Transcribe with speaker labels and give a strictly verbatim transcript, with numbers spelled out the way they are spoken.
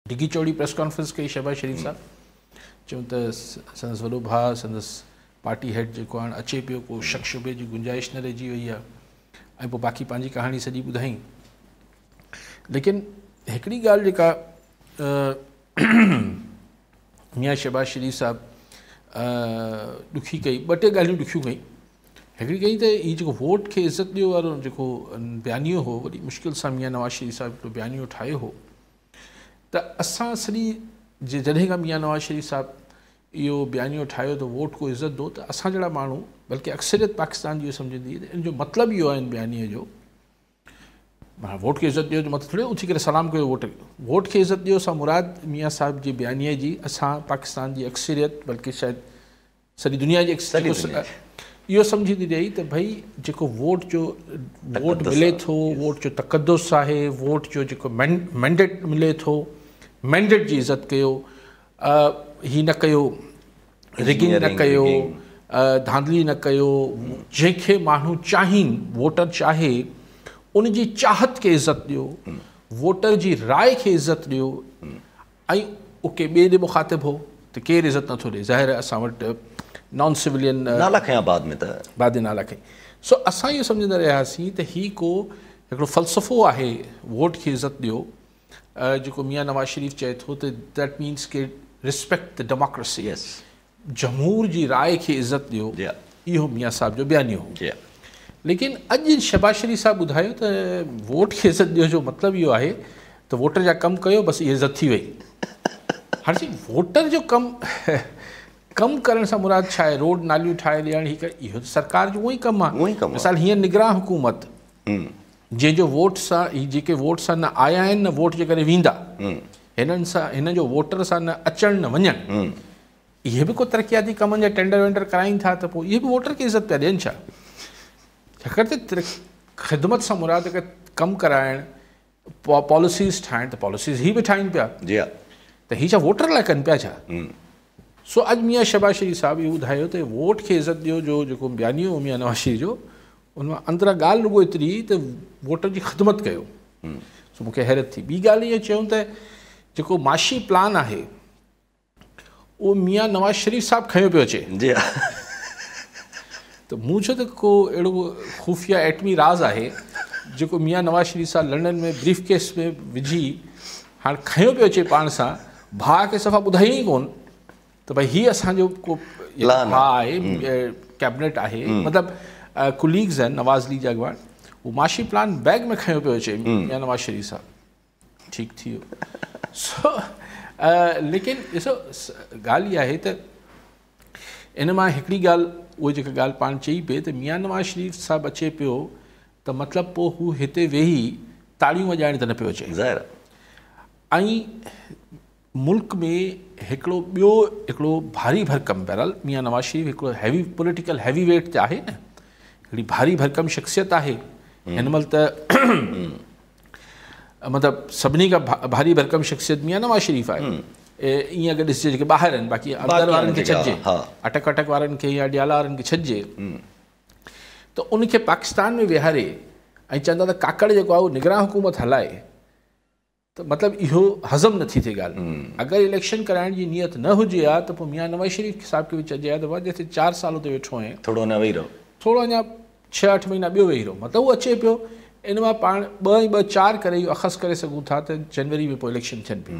Speaker 1: डिघी चौड़ी press conference कई शहबाज शरीफ साहब चऊं त संदसि वॾो भाउ संदसि पार्टी हेड जेको हाणे अचे पियो को शक शुबे जी गुंजाइश न रहिजी वई आहे ऐं पोइ बाक़ी पंहिंजी कहाणी सॼी ॿुधाई। लेकिन हिकिड़ी ॻाल्हि जेका मियां शहबाज शरीफ साहब ॾुखी कई, ॿ टे ॻाल्हियूं ॾुखियूं कई। हिकिड़ी कई त हीअ जेको वोट खे इज़त ॾियो वारो जेको बयानियो हो, वॾी मुश्किल सां मियां नवाज़ शरीफ साहब हिकिड़ो बयानियो ठाहियो हो त असां सॼी जे जॾहिं खां मियां नवाज़ शरीफ साहब इहो बयानियो ठाहियो त वोट को इज़त दो, त असां जहिड़ा माण्हू बल्कि अक्सरियत पाकिस्तान जी इहो सम्झंदी त इन जो मतिलबु इहो आहे इन बयानीअ जो, मां वोट खे इज़त ॾियो जो मतिलबु थोरी उथी करे सलाम कयो वोट वोट खे इज़त ॾियो सां मुराद मियां साहिब जी बयानीअ जी असां पाकिस्तान जी अक्सरियत बल्कि शायदि सॼी दुनिया जी इहो सम्झी थी रही त भई जेको वोट जो वोट मिले थो, वोट जो तक़दुस आहे, वोट जो जेको मैंडेट मिले थो, मैंडेट जी इज़त कयो, ही न कयो, रिगिंग न कयो, धांधली न कयो, जंहिंखे माण्हू चाहीनि वोटर चाहे उन जी चाहत खे इज़त ॾियो, वोटर जी राय खे इज़त ॾियो ऐं उहो के ॿिए ॾे मुखातिब हो त केरु इज़त नथो ॾिए। ज़ाहिर असां वटि नॉन सिविलियन
Speaker 2: नाला खयां बाद में त
Speaker 1: बाद नाला खई। सो असां इहो सम्झंदा रहियासीं त ही को हिकिड़ो फ़लसफ़ो आहे वोट खे इज़त ॾियो, जेको मियां नवाज़ शरीफ चए थो त दैट मीन्स के रिस्पेक्ट द डेमोक्रेसी,
Speaker 2: यस,
Speaker 1: जमहूर जी राय खे इज़त ॾियो, इहो मियां साहब जो बयानियो हो। लेकिन अॼु शहबाज शरीफ साहब ॿुधायो त वोट खे इज़त ॾियो जो मतिलबु इहो आहे त वोटर जा कमु कयो, बसि इहा इज़त थी वई। हाणे वोटर जो कमु कमु करण सां मुराद छा आहे? रोड नालियूं ठाहे ॾियणु, ही करे, इहो त सरकार जो उहो ई कमु आहे। मिसाल हीअं निगरान हुकूमत जंहिंजो वोट सां ही जेके वोट सां न आया आहिनि न वोट जे करे वेंदा, हिननि सां हिन जो वोटर सां न अचणु न वञणु, इहे बि को तरक़ियाती कमनि जा टेंडर वेंडर कराइनि था त पोइ इहे बि वोटर खे इज़त पिया ॾियनि छा? छाकाणि त ख़िदमत सां मुराद अगरि कमु कराइणु, पॉलिसीज़ ठाहिणु, त पॉलिसीज़ ही बि ठाहिनि पिया त हीअ छा वोटर लाइ कनि पिया छा? सो अॼु मियां शहबाज शरीफ साहब इहो ॿुधायो त वोट खे इज़त ॾियो जो जेको बयानियो मियां नवाज़ शरीफ जो, उन मां अंदरां ॻाल्हि रुॻो एतिरी त वोटर जी ख़िदमत कयो। सो मूंखे हैरत थी। ॿी ॻाल्हि इहा चयूं त जेको माशी प्लान आहे उहो मियां नवाज़ शरीफ साहब खयो पियो अचे। त मूं चयो त को अहिड़ो ख़ुफ़िया एटमी राज़ आहे जेको मियां नवाज़ शरीफ साहब लंडन में ब्रीफ केस में विझी हाणे खयो पियो अचे पाण सां, भाउ खे सफ़ा ॿुधाई ई कोन त भई हीअ असांजो को भाउ आहे, कैबिनेट आहे, मतिलबु कुलीग्स आहिनि नवाज़ लीग जा अॻवान, उहो माशी प्लान बैग में खयो पियो अचे मियां नवाज़ शरीफ साहब। ठीकु थी वियो। सो लेकिन ॾिसो ॻाल्हि इहा आहे त इन मां हिकिड़ी ॻाल्हि उहा जेका ॻाल्हि पाण चई पई त मियां नवाज़ शरीफ साहब अचे पियो त मतिलबु पोइ हू हिते वेही ताड़ियूं वॼाइण त न पियो अचे।
Speaker 2: ज़ाहिर
Speaker 1: ऐं मुल्क में हिकिड़ो ॿियो हिकिड़ो भारी भरकम, बहरहाल मियां नवाज़ शरीफ हिकिड़ो हैवी पॉलिटिकल हैवी वेट त आहे न, हिकिड़ी भारी भरकम शख़्सियत आहे हिन महिल त मतिलबु सभिनी खां भारी भरकम शख़्सियत मियां नवाज़ शरीफ आहे। ईअं अगरि ॾिसजे जेके ॿाहिरि आहिनि, बाक़ी अंदरि वारनि खे छॾिजे, अटक अटक वारनि खे या ॾियाला वारनि खे छॾिजे, त उनखे पाकिस्तान में विहारे ऐं चवंदा त काकड़ जेको आहे उहो निगरान हुकूमत हलाए, त मतिलबु इहो हज़म नथी थिए ॻाल्हि। अगरि इलेक्शन कराइण जी नियत न हुजे हा त पोइ मियां नवाज़ शरीफ साहिब खे बि चइजे हा त भाउ जिते चारि साल ते वेठो आहीं,
Speaker 2: थोरो अञा वेही रहो,
Speaker 1: थोरो अञा छह अठ महीना ॿियो वेही रहो। मतिलबु उहो अचे पियो इन मां पाण ॿ ऐं ॿ चारि करे इहो अख़ज़ करे सघूं था त जनवरी में पोइ इलेक्शन थियनि पियूं।